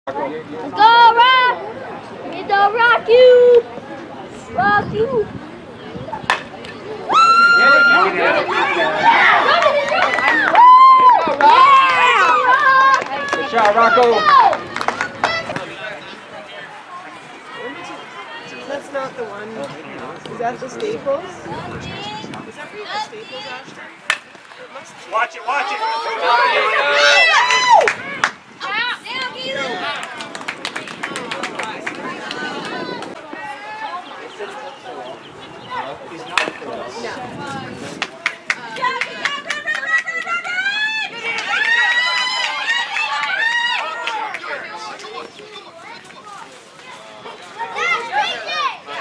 Let's go, Rock! We don't rock you! Rock you! Good shot, Rocco! That's not the one. Is that the Staples? Is that for the Staples, Ashton? Watch it, watch it! No.